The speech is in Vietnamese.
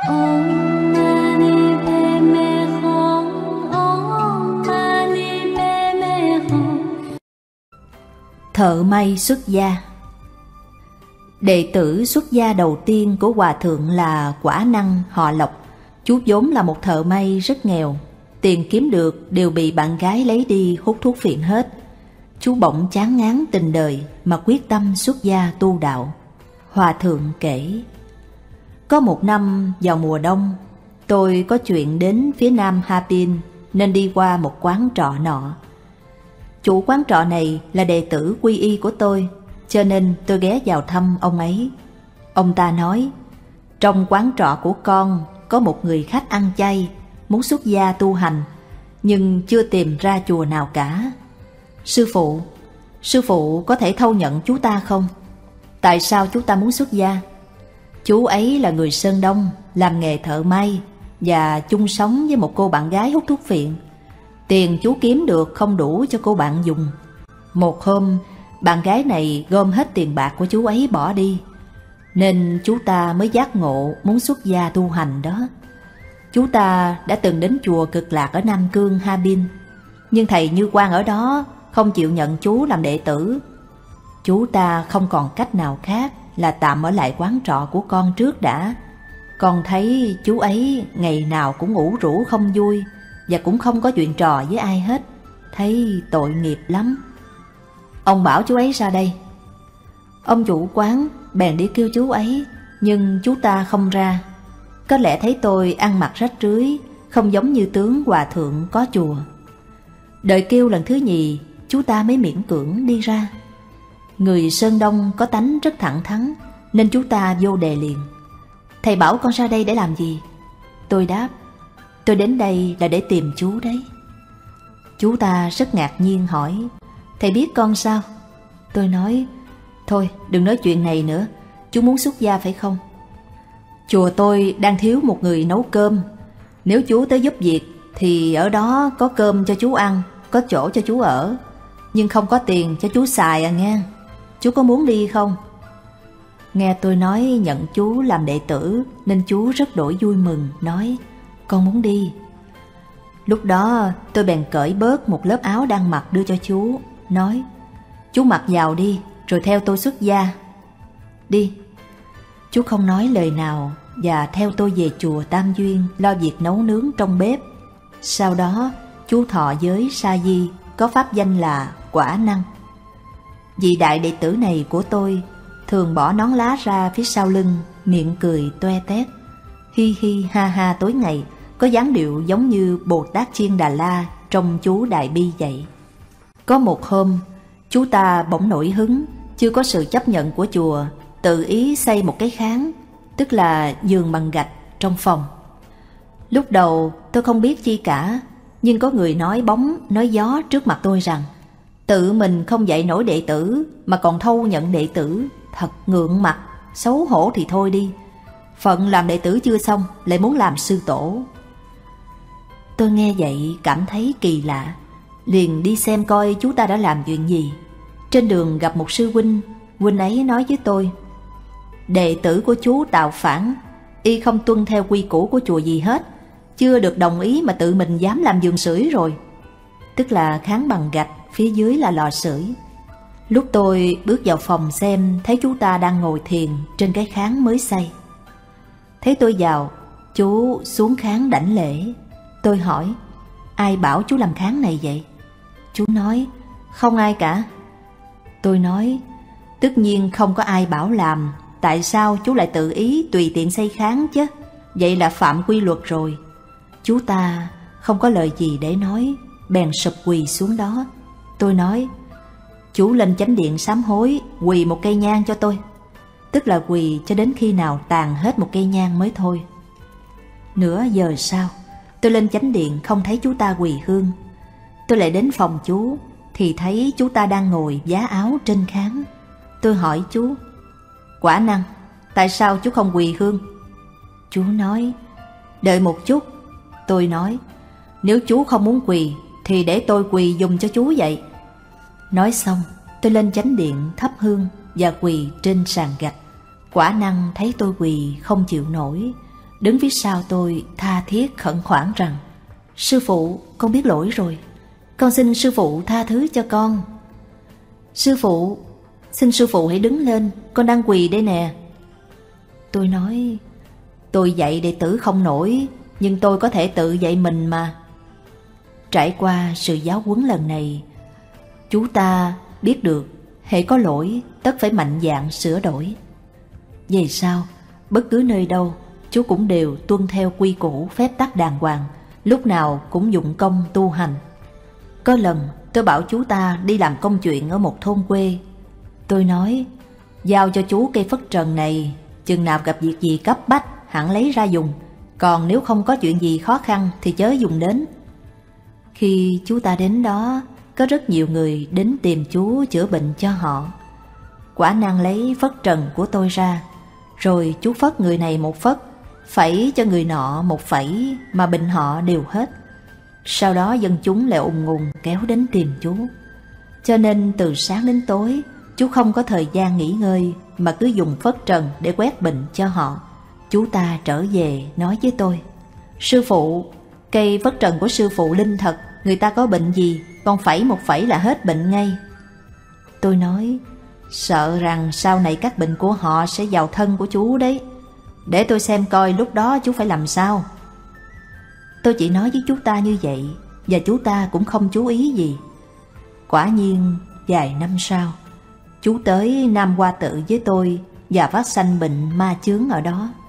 Om Mani Padme Hum. Om Mani Padme Hum. Thợ may xuất gia. Đệ tử xuất gia đầu tiên của Hòa Thượng là Quả Năng họ Lộc. Chú vốn là một thợ may rất nghèo, tiền kiếm được đều bị bạn gái lấy đi hút thuốc phiện hết. Chú bỗng chán ngán tình đời mà quyết tâm xuất gia tu đạo. Hòa Thượng kể: có một năm vào mùa đông, tôi có chuyện đến phía nam Hapin nên đi qua một quán trọ nọ. Chủ quán trọ này là đệ tử quy y của tôi, cho nên tôi ghé vào thăm ông ấy. Ông ta nói: trong quán trọ của con có một người khách ăn chay, muốn xuất gia tu hành, nhưng chưa tìm ra chùa nào cả. Sư phụ có thể thâu nhận chú ta không? Tại sao chú ta muốn xuất gia? Chú ấy là người Sơn Đông, làm nghề thợ may và chung sống với một cô bạn gái hút thuốc phiện. Tiền chú kiếm được không đủ cho cô bạn dùng. Một hôm, bạn gái này gom hết tiền bạc của chú ấy bỏ đi, nên chú ta mới giác ngộ muốn xuất gia tu hành đó. Chú ta đã từng đến chùa Cực Lạc ở Nam Cương, Hapin, nhưng thầy Như Quang ở đó không chịu nhận chú làm đệ tử. Chú ta không còn cách nào khác là tạm ở lại quán trọ của con trước đã. Con thấy chú ấy ngày nào cũng ủ rũ không vui, và cũng không có chuyện trò với ai hết, thấy tội nghiệp lắm. Ông bảo chú ấy ra đây. Ông chủ quán bèn đi kêu chú ấy, nhưng chú ta không ra. Có lẽ thấy tôi ăn mặc rách rưới, không giống như tướng hòa thượng có chùa. Đợi kêu lần thứ nhì, chú ta mới miễn cưỡng đi ra. Người Sơn Đông có tánh rất thẳng thắn, nên chú ta vô đề liền: thầy bảo con ra đây để làm gì? Tôi đáp: tôi đến đây là để tìm chú đấy. Chú ta rất ngạc nhiên hỏi: thầy biết con sao? Tôi nói: thôi đừng nói chuyện này nữa, chú muốn xuất gia phải không? Chùa tôi đang thiếu một người nấu cơm. Nếu chú tới giúp việc thì ở đó có cơm cho chú ăn, có chỗ cho chú ở, nhưng không có tiền cho chú xài à nghe. Chú có muốn đi không? Nghe tôi nói nhận chú làm đệ tử nên chú rất đổi vui mừng, nói: con muốn đi. Lúc đó tôi bèn cởi bớt một lớp áo đang mặc đưa cho chú, nói: chú mặc vào đi, rồi theo tôi xuất gia. Đi. Chú không nói lời nào và theo tôi về chùa Tam Duyên lo việc nấu nướng trong bếp. Sau đó chú thọ giới sa di, có pháp danh là Quả Năng. Vị đại đệ tử này của tôi thường bỏ nón lá ra phía sau lưng, miệng cười toe tét, hi hi ha ha tối ngày, có dáng điệu giống như Bồ Tát Chiên Đà La trong chú Đại Bi vậy. Có một hôm, chú ta bỗng nổi hứng, chưa có sự chấp nhận của chùa, tự ý xây một cái kháng, tức là giường bằng gạch trong phòng. Lúc đầu tôi không biết chi cả, nhưng có người nói bóng nói gió trước mặt tôi rằng tự mình không dạy nổi đệ tử mà còn thâu nhận đệ tử, thật ngượng mặt, xấu hổ thì thôi đi, phận làm đệ tử chưa xong lại muốn làm sư tổ. Tôi nghe vậy cảm thấy kỳ lạ, liền đi xem coi chú ta đã làm chuyện gì. Trên đường gặp một sư huynh, huynh ấy nói với tôi: đệ tử của chú tạo phản, y không tuân theo quy củ của chùa gì hết, chưa được đồng ý mà tự mình dám làm giường sưởi rồi. Tức là kháng bằng gạch, phía dưới là lò sưởi. Lúc tôi bước vào phòng xem, thấy chú ta đang ngồi thiền trên cái kháng mới xây. Thấy tôi vào, chú xuống kháng đảnh lễ. Tôi hỏi: ai bảo chú làm kháng này vậy? Chú nói: không ai cả. Tôi nói: tất nhiên không có ai bảo làm, tại sao chú lại tự ý tùy tiện xây kháng chứ? Vậy là phạm quy luật rồi. Chú ta không có lời gì để nói, bèn sụp quỳ xuống đó. Tôi nói: chú lên chánh điện sám hối, quỳ một cây nhang cho tôi. Tức là quỳ cho đến khi nào tàn hết một cây nhang mới thôi. Nửa giờ sau, tôi lên chánh điện không thấy chú ta quỳ hương. Tôi lại đến phòng chú thì thấy chú ta đang ngồi vá áo trên kháng. Tôi hỏi chú: Quả Năng, tại sao chú không quỳ hương? Chú nói: đợi một chút. Tôi nói: nếu chú không muốn quỳ thì để tôi quỳ dùng cho chú vậy. Nói xong, tôi lên chánh điện thắp hương và quỳ trên sàn gạch. Quả Năng thấy tôi quỳ không chịu nổi, đứng phía sau tôi tha thiết khẩn khoản rằng: Sư phụ, con biết lỗi rồi, con xin sư phụ tha thứ cho con. Sư phụ, xin sư phụ hãy đứng lên, con đang quỳ đây nè. Tôi nói: tôi dạy đệ tử không nổi, nhưng tôi có thể tự dạy mình mà. Trải qua sự giáo huấn lần này, chú ta biết được hễ có lỗi tất phải mạnh dạn sửa đổi. Về sau, bất cứ nơi đâu, chú cũng đều tuân theo quy củ phép tắc đàng hoàng, lúc nào cũng dụng công tu hành. Có lần tôi bảo chú ta đi làm công chuyện ở một thôn quê. Tôi nói: giao cho chú cây phất trần này, chừng nào gặp việc gì cấp bách hẳn lấy ra dùng, còn nếu không có chuyện gì khó khăn thì chớ dùng đến. Khi chú ta đến đó, có rất nhiều người đến tìm chú chữa bệnh cho họ. Quả năng lấy phất trần của tôi ra, rồi chú phất người này một phất, phẩy cho người nọ một phẩy, mà bệnh họ đều hết. Sau đó dân chúng lại ùn ùn kéo đến tìm chú. Cho nên từ sáng đến tối, chú không có thời gian nghỉ ngơi, mà cứ dùng phất trần để quét bệnh cho họ. Chú ta trở về nói với tôi: Sư phụ, cây phất trần của sư phụ linh thật, người ta có bệnh gì, con phẩy một phẩy là hết bệnh ngay. Tôi nói: sợ rằng sau này các bệnh của họ sẽ vào thân của chú đấy. Để tôi xem coi lúc đó chú phải làm sao. Tôi chỉ nói với chú ta như vậy, và chú ta cũng không chú ý gì. Quả nhiên vài năm sau, chú tới Nam Hoa Tự với tôi và phát sanh bệnh ma chướng ở đó.